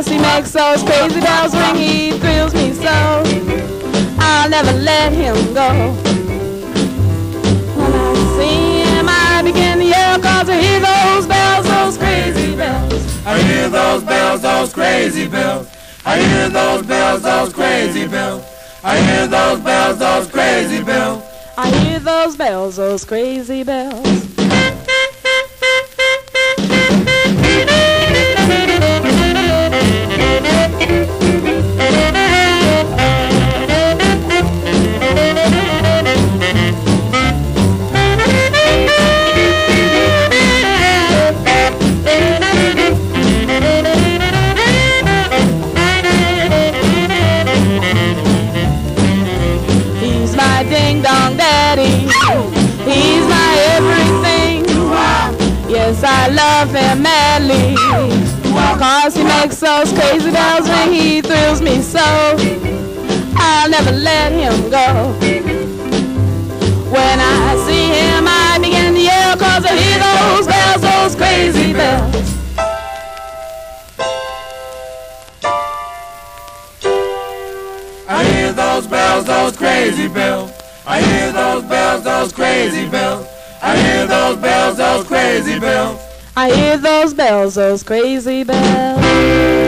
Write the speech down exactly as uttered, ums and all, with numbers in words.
'cause he makes those crazy bells ring. He thrills me so, I'll never let him go. When I see him, I begin to yell, 'cause I hear those bells, those crazy bells. I hear those bells, those crazy bells. I hear those bells, those crazy bells. I hear those bells, those crazy bells. I hear those bells, those crazy bells. He's my ding-dong daddy, he's my everything. Yes, I love him madly, 'cause he makes those crazy bells ring. He thrills me so, I'll never let him go. When I see him, I begin to yell, 'cause I hear those bells, those crazy bells. I hear those bells, those crazy bells. I hear those bells, those crazy bells. I hear those bells, those crazy bells. I hear those bells, those crazy bells.